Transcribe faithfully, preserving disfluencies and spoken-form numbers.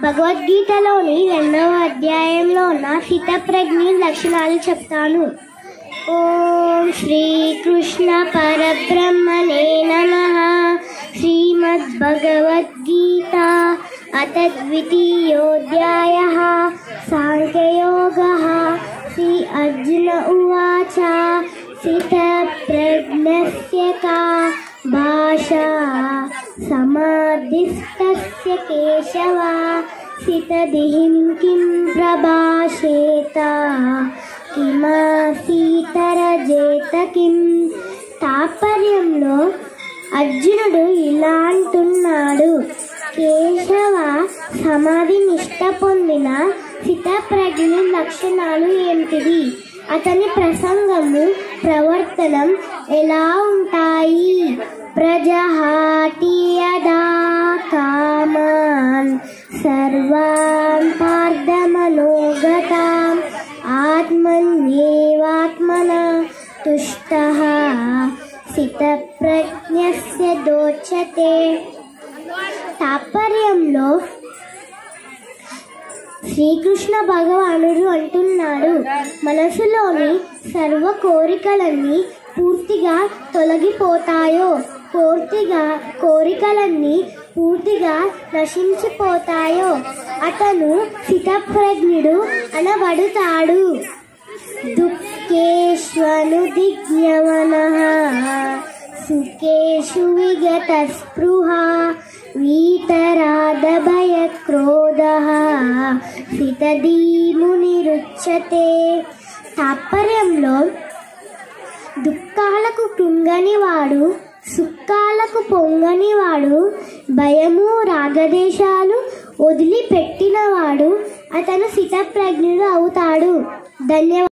భగవద్గీతలోని రెండవ అధ్యాయంలో ఉన్న స్థితప్రజ్ఞ లక్షణాలు చెప్తాను. ఓం శ్రీకృష్ణ పరబ్రహ్మణే నమః. శ్రీమద్భగవద్గీత అథ ద్వితీయోऽధ్యాయః. సాంఖ్యయోగः. శ్రీ అర్జున ఉవాచ. స్థితప్రజ్ఞస్య కా భాషా సమాధిస్తస్య కేశవ. స్థితధిం కిం ప్రభాషేత కిమాసీతరజేత కిం. తాత్పర్యంలో అర్జునుడు ఇలా అంటున్నాడు, కేశవ సమాధి నిష్ట పొందిన స్థితప్రజ్ఞ లక్షణాలు ఏమిటివి? అతని ప్రసంగము ప్రవర్తనం ఎలా ఉంటాయి? ప్రజహాతి యదా కామాన్ సర్వాన్ పార్థమనోగతాం ఆత్మన్యేవాత్మనా తుష్టః స్థితప్రజ్ఞస్య దోచ్యతే. తాత్పర్యంలో శ్రీకృష్ణ భగవానుడు అంటున్నాడు, మనసులోని సర్వ కోరికలన్నీ పూర్తిగా తొలగిపోతాయో, పూర్తిగా కోరికలన్నీ పూర్తిగా నశించిపోతాయో అతను స్థితప్రజ్ఞుడు అనబడుతాడు. దుఃఖేష్వనుదిజ్ఞమనః సుఖేషు విగత స్పృహ వీతరాగభయక్రోధః స్థితధీమునిరుచ్యతే. తాత్పర్యంలో దుఃఖాలకు కృంగనివాడు, సుఖాలకు పొంగనివాడు, భయము రాగదేశాలు వదిలిపెట్టినవాడు అతను స్థితప్రజ్ఞుడు అవుతాడు. ధన్యవాదాలు.